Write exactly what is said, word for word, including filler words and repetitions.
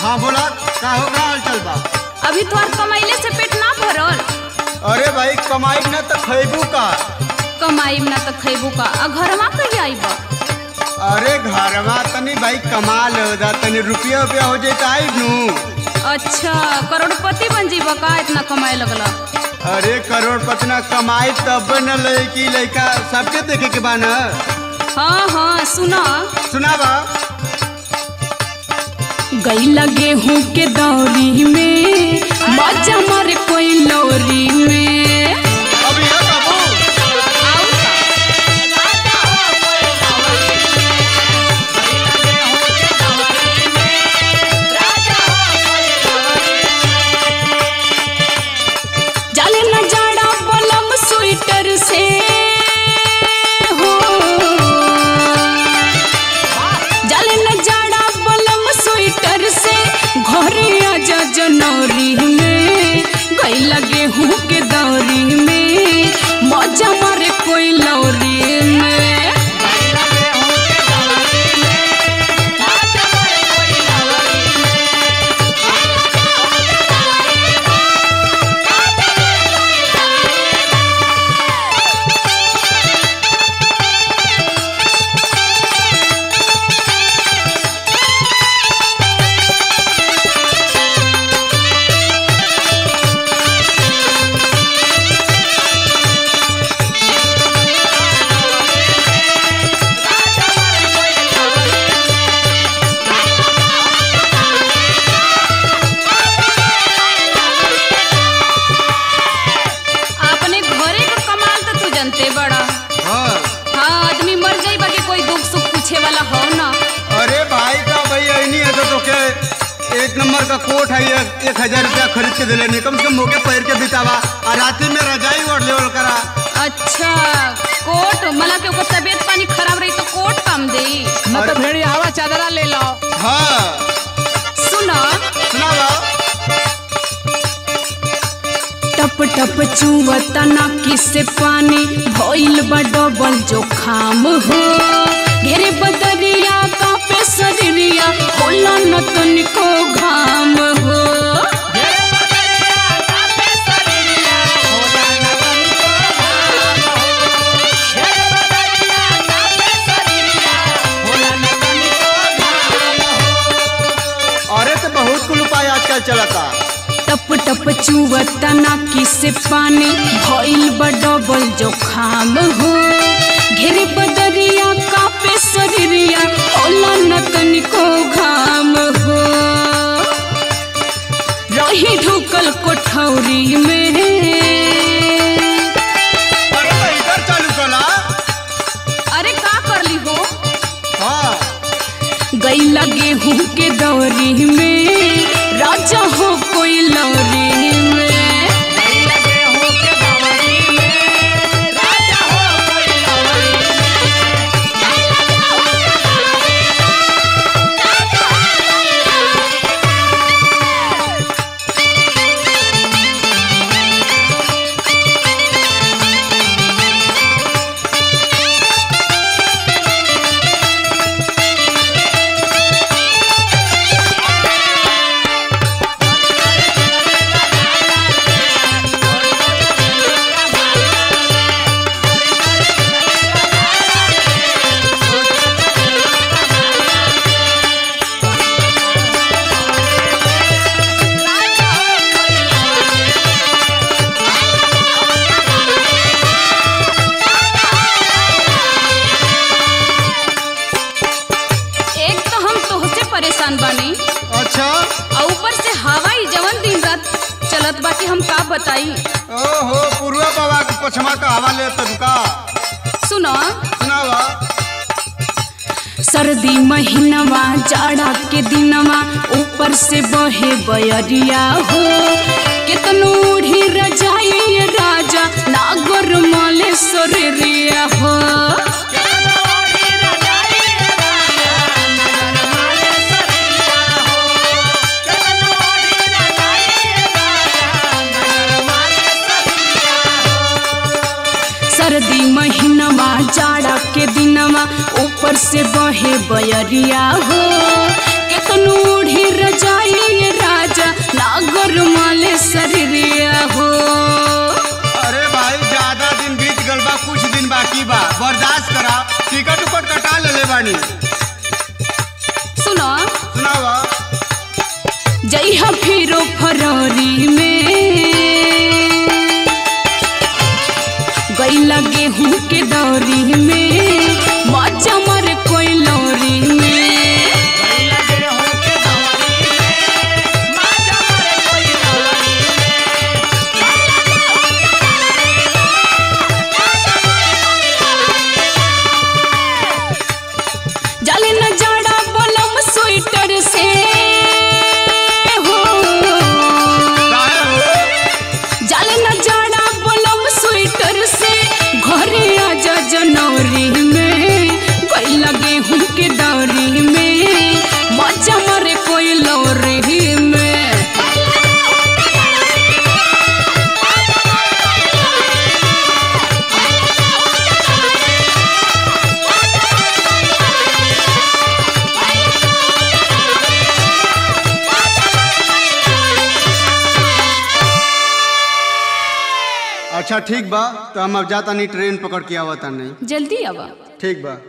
हाँ बोला का हो का हाल चल बा? अभी तोहर कमाइले से पेट ना भरल? अरे भाई कमाई न तो खैबू का। कमाई ना तो खैबू का। आ घरवा कहिया आइबा? अरे घरवा तनी भाई कमाल हो जा तनी रुपया रुपया हो जाए आई नू। अच्छा करोड़पति बन जीबा का इतना कमाए लगला? अरे करोड़पति ना कमाई तब न लड़की लड़का सबके देखे के बा न। हाँ हाँ सुना सुना बा। गैला गेहूं के दौरी में मजा मारे कोई लोरी में। अभी है बाबू जाले न जाड़ा बलम स्वेटर से हो, जाले न जाड़ा बलम स्वेटर से घरे आजा जनवरी में। गैला गेहूं के दौरी में मजा मारे कोई लौरी में। बड़ा हाँ हाँ आदमी मर जाई बाकी कोई दुख सुख पूछे वाला हो ना। अरे भाई का भाई ऐनी है तो तोके एक नंबर का कोट है एक, एक हजार रुपया खरीद के दिले नहीं कम से कम मोके पैर के बितावा और रात में रजाई ओढ़ लेवल करा। अच्छा कोट मला के ऊपर तबीयत पानी खराब रही तो कोट काम देई न तो भेड़िया हवा चादरा ले लो। हाँ सुना सुना बा। टप टप चुवता नाकी से पानी भइल बा डबल जोखाम हो। घेरे बदरिया का पे शरीरिया होला न तनिको घाम हो। अरे तो बहुत कुल उपाय आजकल चलता। टप टप चुवता नाकी से पानी भइल बा डबल जोखाम हो। घेरे बदरिया का पे शरीरिया होला न तनिको घाम हो। रही ढुकल कोठौरी में अरे तो इधर चालू कला। अरे का करली हो? हाँ गैला गेहूं के दौरी में राजा हो कोई लौरी में। परेशान बानी। अच्छा और ऊपर से हवा ही जवन दिन रात चलत बाकी हम का बताई। ओहो पूर्वा बाबा के पछमा का हवा ले तनका। सुनो सुनावा। सर्दी महीनवा जाड़ा के दिनवा ऊपर से बहे बयरिया हो। कितनो ओढ़ी रजाई राजा नागर माले सरिया हो। सर्दी महीनवा जाड़ा के दिनवा ऊपर से बहे बयरिया हो। कितनो ओढ़ी रजाई नागर माले शरीरिया हो। अरे भाई ज्यादा दिन बीत गल बा, कुछ दिन बाकी बा, बर्दाश्त करा। टिकट उकट कटा ले बानी। सुनो सुनावा। जइहा फिरो फरवरी में गई लगे हूँ के दौरी में मजा मर कोई लौरी में। जाले न जाड़ा बलम स्वेटर से हो, जाले न जाड़ा बलम स्वेटर से घरे आजा जनवरी में कोई लगे हूँ के दौरी में मजा मरे कोई लौरी में। अच्छा ठीक बा, तो हम अब जाता नहीं, ट्रेन पकड़ के आवता नहीं। जल्दी आवा। ठीक बा।